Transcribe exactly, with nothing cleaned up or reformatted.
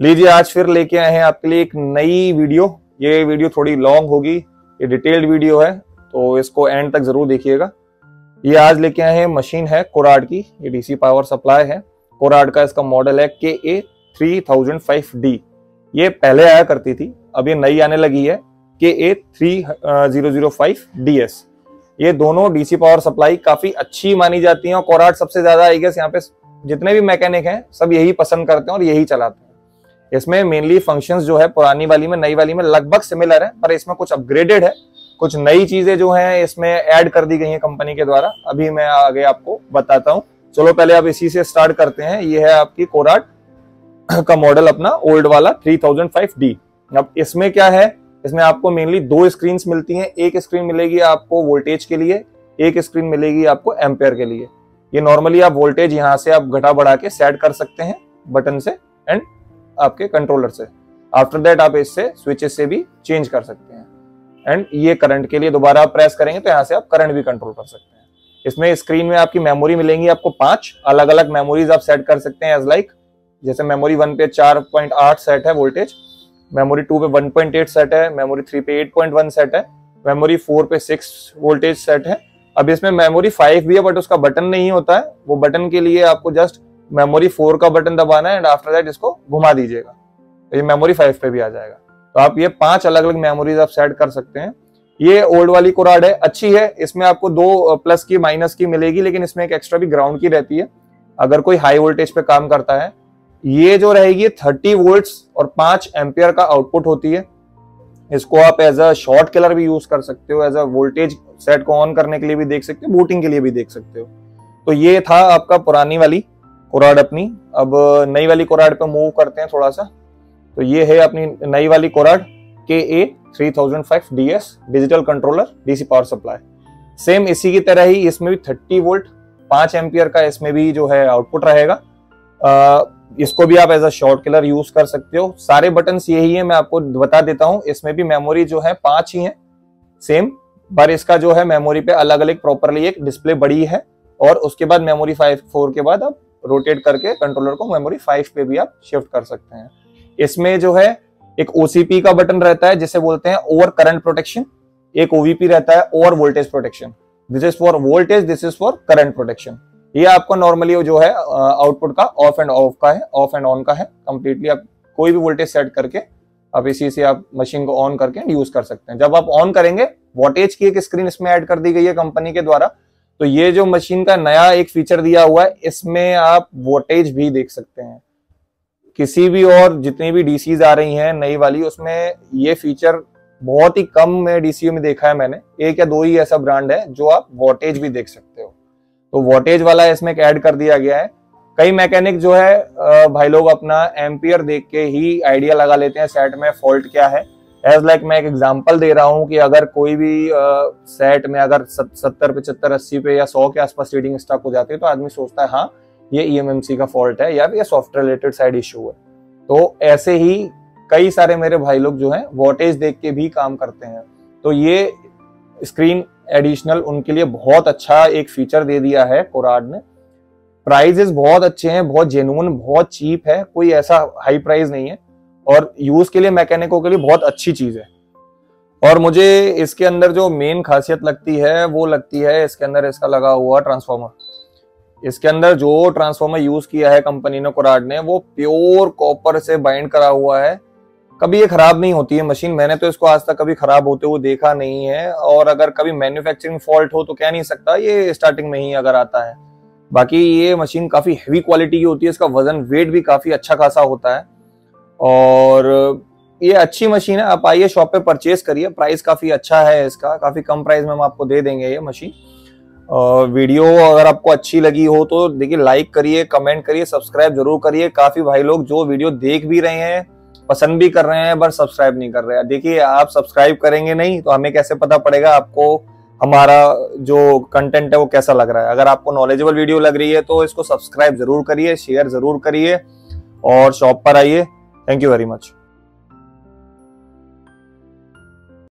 लीजिए आज फिर लेके आए हैं आपके लिए एक नई वीडियो। ये वीडियो थोड़ी लॉन्ग होगी, ये डिटेल्ड वीडियो है तो इसको एंड तक जरूर देखिएगा। ये आज लेके आए हैं मशीन है कोराड की, ये डीसी पावर सप्लाई है। कोराड का इसका मॉडल है K A three thousand five D. ये पहले आया करती थी, अब ये नई आने लगी है K A three zero zero five D S. ये दोनों डीसी पावर सप्लाई काफी अच्छी मानी जाती हैं और कोराड सबसे ज्यादा आई गेस यहाँ पे जितने भी मैकेनिक हैं सब यही पसंद करते हैं और यही चलाते हैं। इसमें मेनली फंक्शंस जो है पुरानी वाली में नई वाली में लगभग सिमिलर है, पर इसमें कुछ अपग्रेडेड है, कुछ नई चीजें जो हैं इसमें ऐड कर दी गई हैं कंपनी के द्वारा। अभी मैं आगे आपको बताता हूँ। चलो पहले आप इसी से स्टार्ट करते हैं। ये है आपकी कोराड का मॉडल अपना ओल्ड वाला थ्री थाउजेंड फाइव डी। अब इसमें क्या है, इसमें आपको मेनली दो स्क्रीन मिलती हैं। एक स्क्रीन मिलेगी आपको वोल्टेज के लिए, एक स्क्रीन मिलेगी आपको एम्पेयर के लिए। ये नॉर्मली आप वोल्टेज यहाँ से आप घटा बढ़ा के सेट कर सकते हैं बटन से एंड आपके कंट्रोलर से। आफ्टर दैट आप इससे स्विचेस से भी चेंज कर सकते हैं। एंड ये करंट के लिए दोबारा आप प्रेस करेंगे तो यहाँ से आप करंट भी कंट्रोल कर सकते हैं। इसमें स्क्रीन में आपकी मेमोरी मिलेंगी आपको पांच अलग अलग मेमोरीज आप सेट कर सकते हैं एज लाइक। जैसे मेमोरी वन पे चार पॉइंट आठ सेट है वोल्टेज, मेमोरी टू पे वन पॉइंट एट सेट है, मेमोरी थ्री पे एट पॉइंट वन सेट है, मेमोरी फोर पे सिक्स वोल्टेज सेट है। अब इसमें मेमोरी फाइव भी है बट उसका बटन नहीं होता है। वो बटन के लिए आपको जस्ट मेमोरी फोर का बटन दबाना है एंड आफ्टर दैट इसको घुमा दीजिएगा तो ये मेमोरी फाइव पे भी आ जाएगा। तो आप ये पांच अलग अलग मेमोरीज आप सेट कर सकते हैं। ये ओल्ड वाली कोराड है, अच्छी है। इसमें आपको दो प्लस की माइनस की मिलेगी, लेकिन इसमें एक एक्स्ट्रा भी ग्राउंड की रहती है अगर कोई हाई वोल्टेज पे काम करता है। ये जो रहेगी थर्टी वोल्ट्स और पांच एम्पियर का आउटपुट होती है। इसको आप एज अ शॉर्ट किलर भी यूज कर सकते हो, एज अ वोल्टेज सेट को ऑन करने के लिए भी देख सकते हो, बूटिंग के लिए भी देख सकते हो। तो ये था आपका पुरानी वाली कोराड अपनी। अब नई वाली कोराड पे मूव करते हैं थोड़ा सा। तो ये है अपनी नई वाली Korad K A three thousand five D S digital controller DC power supply. Same इसी की तरह ही इसमें भी थर्टी वोल्ट पांच एम्पियर का इसमें भी जो है आउटपुट रहेगा। आ, इसको भी आप as a short killer use कर सकते हो। सारे बटन्स यही है, मैं आपको बता देता हूं। इसमें भी मेमोरी जो है पांच ही है सेम, पर इसका जो है मेमोरी पे अलग अलग प्रॉपरली एक डिस्प्ले बड़ी है और उसके बाद मेमोरी फाइव फोर के बाद आप रोटेट करके कंट्रोलर को मेमोरी फाइव पे भी आप शिफ्ट कर सकते हैं। इसमें जो है एक ओसीपी का बटन रहता है जिसे बोलते हैं ओवर करंट प्रोटेक्शन, एक ओवीपी रहता है over voltage protection. This is for voltage, this is for current protection. ये आपको नॉर्मली जो है आउटपुट का ऑफ एंड ऑफ का है, ऑफ एंड ऑन का है कंप्लीटली। आप कोई भी वोल्टेज सेट करके आप इसी से आप मशीन को ऑन करके यूज कर सकते हैं। जब आप ऑन करेंगे वोल्टेज की एक स्क्रीन इसमें ऐड कर दी गई है कंपनी के द्वारा। तो ये जो मशीन का नया एक फीचर दिया हुआ है, इसमें आप वोल्टेज भी देख सकते हैं। किसी भी और जितनी भी डीसीज आ रही हैं नई वाली, उसमें ये फीचर बहुत ही कम में डीसीओ में देखा है मैंने। एक या दो ही ऐसा ब्रांड है जो आप वोल्टेज भी देख सकते हो। तो वोल्टेज वाला इसमें ऐड कर दिया गया है। कई मैकेनिक जो है भाई लोग अपना एम्पियर देख के ही आइडिया लगा लेते हैं सेट में फॉल्ट क्या है। एज लाइक मैं एक एग्जांपल दे रहा हूं कि अगर कोई भी सेट में अगर सत्तर पचहत्तर अस्सी पे या सौ के आसपास रीडिंग स्टक हो जाती है तो आदमी सोचता है हाँ ये ईएमएमसी का फॉल्ट है या ये सॉफ्टवेयर रिलेटेड साइड इश्यू है। तो ऐसे ही कई सारे मेरे भाई लोग जो हैं वोल्टेज देख के भी काम करते हैं। तो ये स्क्रीन एडिशनल उनके लिए बहुत अच्छा एक फीचर दे दिया है कोराड ने। प्राइजेस बहुत अच्छे हैं, बहुत जेन्युइन, बहुत चीप है, कोई ऐसा हाई प्राइस नहीं है और यूज के लिए मैकेनिकों के लिए बहुत अच्छी चीज है। और मुझे इसके अंदर जो मेन खासियत लगती है वो लगती है इसके अंदर इसका लगा हुआ ट्रांसफार्मर। इसके अंदर जो ट्रांसफार्मर यूज किया है कंपनी ने कोराड ने वो प्योर कॉपर से बाइंड करा हुआ है। कभी ये खराब नहीं होती है मशीन, मैंने तो इसको आज तक कभी खराब होते हुए देखा नहीं है। और अगर कभी मैन्युफैक्चरिंग फॉल्ट हो तो कह नहीं सकता, ये स्टार्टिंग में ही अगर आता है। बाकी ये मशीन काफी हेवी क्वालिटी की होती है, इसका वजन वेट भी काफी अच्छा खासा होता है और ये अच्छी मशीन है। आप आइए शॉप पे परचेज करिए, प्राइस काफी अच्छा है इसका, काफी कम प्राइस में हम आपको दे देंगे ये मशीन। और वीडियो अगर आपको अच्छी लगी हो तो देखिए लाइक करिए, कमेंट करिए, सब्सक्राइब जरूर करिए। काफी भाई लोग जो वीडियो देख भी रहे हैं, पसंद भी कर रहे हैं, बट सब्सक्राइब नहीं कर रहे हैं। देखिए आप सब्सक्राइब करेंगे नहीं तो हमें कैसे पता पड़ेगा आपको हमारा जो कंटेंट है वो कैसा लग रहा है। अगर आपको नॉलेजेबल वीडियो लग रही है तो इसको सब्सक्राइब जरूर करिए, शेयर जरूर करिए और शॉप पर आइए। Thank you very much.